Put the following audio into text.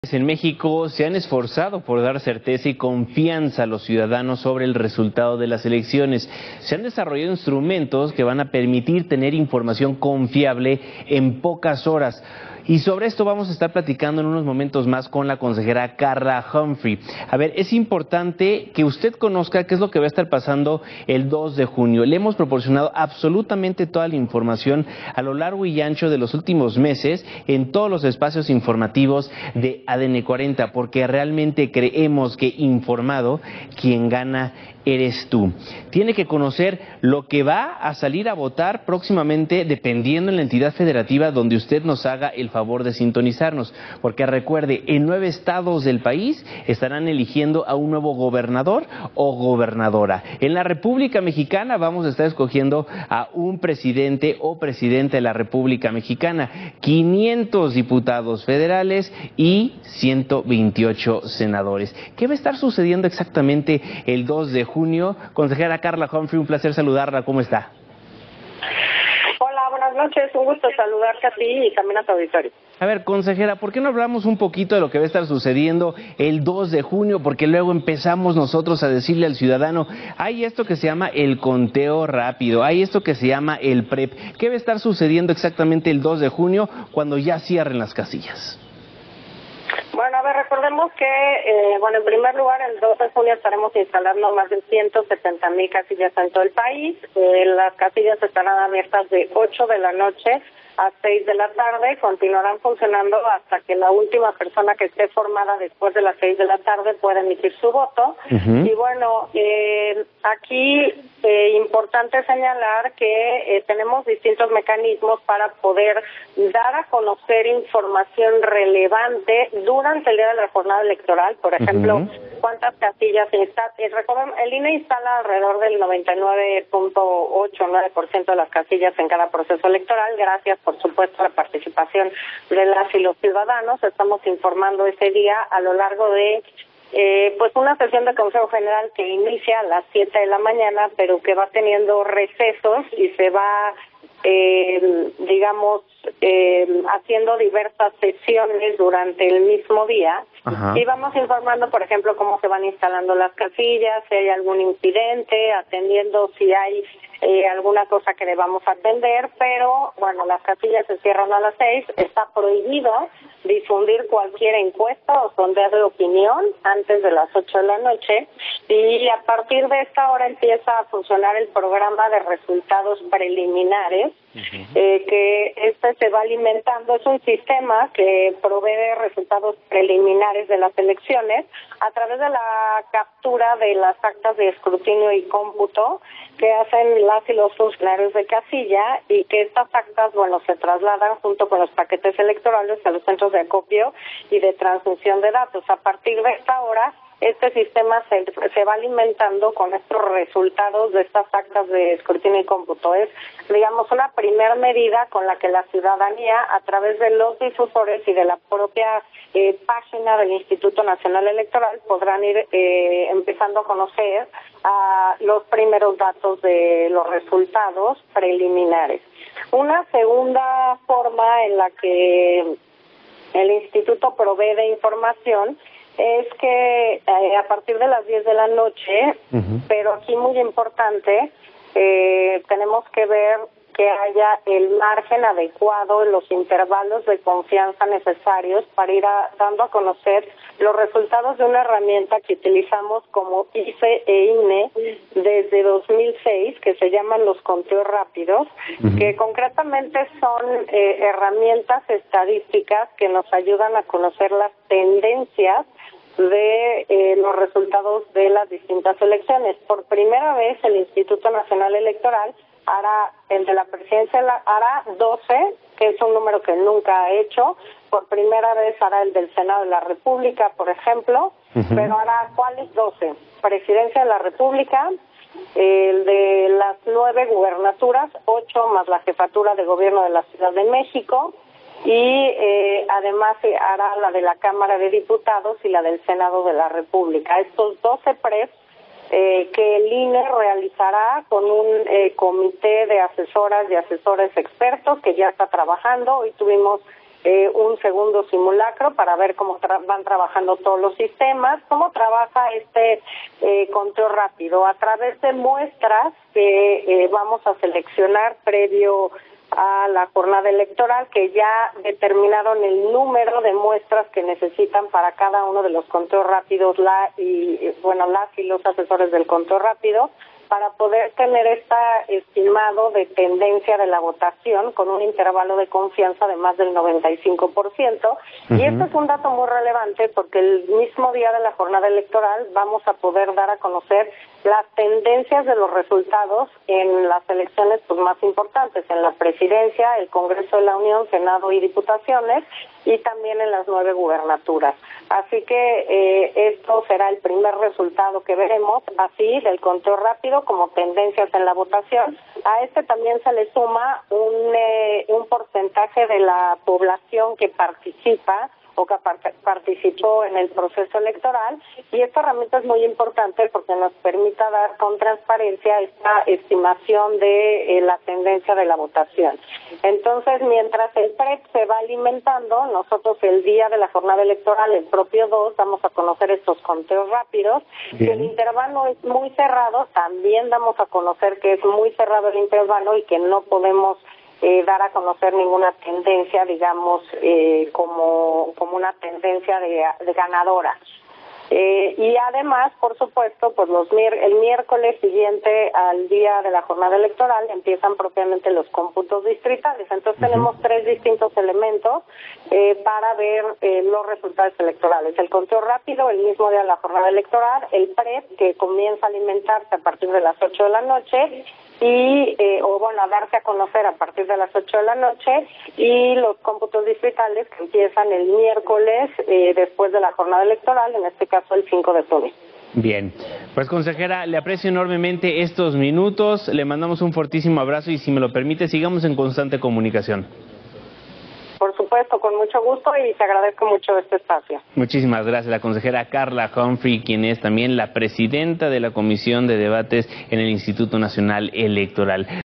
En México se han esforzado por dar certeza y confianza a los ciudadanos sobre el resultado de las elecciones. Se han desarrollado instrumentos que van a permitir tener información confiable en pocas horas. Y sobre esto vamos a estar platicando en unos momentos más con la consejera Carla Humphrey. A ver, es importante que usted conozca qué es lo que va a estar pasando el 2 de junio. Le hemos proporcionado absolutamente toda la información a lo largo y ancho de los últimos meses en todos los espacios informativos de ADN 40, porque realmente creemos que informado, quien gana eres tú. Tiene que conocer lo que va a salir a votar próximamente, dependiendo en la entidad federativa donde usted nos haga el favor de sintonizarnos, porque recuerde, en 9 estados del país estarán eligiendo a un nuevo gobernador o gobernadora. En la República Mexicana vamos a estar escogiendo a un presidente o presidenta de la República Mexicana, 500 diputados federales y 128 senadores. ¿Qué va a estar sucediendo exactamente el 2 de junio? Consejera Carla Humphrey, un placer saludarla. ¿Cómo está? Hola, buenas noches. Un gusto saludarte a ti y también a tu auditorio. A ver, consejera, ¿por qué no hablamos un poquito de lo que va a estar sucediendo el 2 de junio? Porque luego empezamos nosotros a decirle al ciudadano, hay esto que se llama el conteo rápido, hay esto que se llama el PREP. ¿Qué va a estar sucediendo exactamente el 2 de junio cuando ya cierren las casillas? Bueno, a ver, recordemos que, en primer lugar, el 2 de junio estaremos instalando más de 170,000 casillas en todo el país. Las casillas estarán abiertas de 8 de la noche a 6 de la tarde, continuarán funcionando hasta que la última persona que esté formada después de las 6 de la tarde pueda emitir su voto. Y bueno, aquí importante señalar que tenemos distintos mecanismos para poder dar a conocer información relevante durante el día de la jornada electoral. Por ejemplo, cuántas casillas se instalan. Recuerden, el INE instala alrededor del 99.89% de las casillas en cada proceso electoral, gracias por supuesto a la participación de las y los ciudadanos. Estamos informando ese día a lo largo de una sesión de Consejo General que inicia a las 7 de la mañana, pero que va teniendo recesos y se va haciendo diversas sesiones durante el mismo día. Y vamos informando, por ejemplo, cómo se van instalando las casillas, si hay algún incidente, atendiendo si hay alguna cosa que debamos atender, pero bueno, las casillas se cierran a las 6, está prohibido difundir cualquier encuesta o sondeo de opinión antes de las 8 de la noche, y a partir de esta hora empieza a funcionar el programa de resultados preliminares, que se va alimentando. Es un sistema que provee resultados preliminares de las elecciones a través de la captura de las actas de escrutinio y cómputo que hacen las y los funcionarios de casilla, y que estas actas, se trasladan junto con los paquetes electorales a los centros de acopio y de transmisión de datos. A partir de esta hora, este sistema se va alimentando con estos resultados de estas actas de escrutinio y cómputo. Es, una primera medida con la que la ciudadanía, a través de los difusores y de la propia página del Instituto Nacional Electoral, podrán ir empezando a conocer los primeros datos de los resultados preliminares. Una segunda forma en la que el Instituto provee de información es que a partir de las 10 de la noche, pero aquí muy importante, tenemos que ver que haya el margen adecuado en los intervalos de confianza necesarios para ir dando a conocer los resultados de una herramienta que utilizamos como IFE e INE desde 2006, que se llaman los conteos rápidos, que concretamente son herramientas estadísticas que nos ayudan a conocer las tendencias de los resultados de las distintas elecciones. Por primera vez el Instituto Nacional Electoral hará, el de la presidencia hará 12, que es un número que nunca ha hecho. Por primera vez hará el del Senado de la República, por ejemplo, pero hará, ¿cuáles 12? Presidencia de la República, el de las 9 gubernaturas, 8 más la jefatura de gobierno de la Ciudad de México, y además hará la de la Cámara de Diputados y la del Senado de la República. Estos 12 PREPs que el INE realizará con un comité de asesoras y asesores expertos que ya está trabajando. Hoy tuvimos un segundo simulacro para ver cómo van trabajando todos los sistemas, cómo trabaja este conteo rápido a través de muestras que vamos a seleccionar previo a la jornada electoral, que ya determinaron el número de muestras que necesitan para cada uno de los conteos rápidos, las y los asesores del conteo rápido, para poder tener estimado de tendencia de la votación con un intervalo de confianza de más del 95%. Y esto es un dato muy relevante porque el mismo día de la jornada electoral vamos a poder dar a conocer las tendencias de los resultados en las elecciones más importantes, en la presidencia, el Congreso de la Unión, Senado y Diputaciones, y también en las 9 gubernaturas. Así que esto será el primer resultado que veremos, así del conteo rápido como tendencias en la votación. A este también se le suma un porcentaje de la población que participa o que participó en el proceso electoral, y esta herramienta es muy importante porque nos permite dar con transparencia esta estimación de la tendencia de la votación. Entonces, mientras el PREP se va alimentando, nosotros el día de la jornada electoral, el propio 2, vamos a conocer estos conteos rápidos. Si el intervalo es muy cerrado, también damos a conocer que es muy cerrado el intervalo y que no podemos dar a conocer ninguna tendencia, digamos, como una tendencia de ganadora. Y además, por supuesto, pues el miércoles siguiente al día de la jornada electoral empiezan propiamente los cómputos distritales. Entonces tenemos 3 distintos elementos para ver los resultados electorales. El conteo rápido, el mismo día de la jornada electoral, el PREP, que comienza a alimentarse a partir de las 8 de la noche, y a darse a conocer a partir de las 8 de la noche, y los cómputos distritales que empiezan el miércoles después de la jornada electoral, en este caso el 5 de junio. Bien, pues consejera, le aprecio enormemente estos minutos, le mandamos un fortísimo abrazo y si me lo permite, sigamos en constante comunicación. Por supuesto, con mucho gusto, y te agradezco mucho este espacio. Muchísimas gracias, la consejera Carla Humphrey, quien es también la presidenta de la Comisión de Debates en el Instituto Nacional Electoral.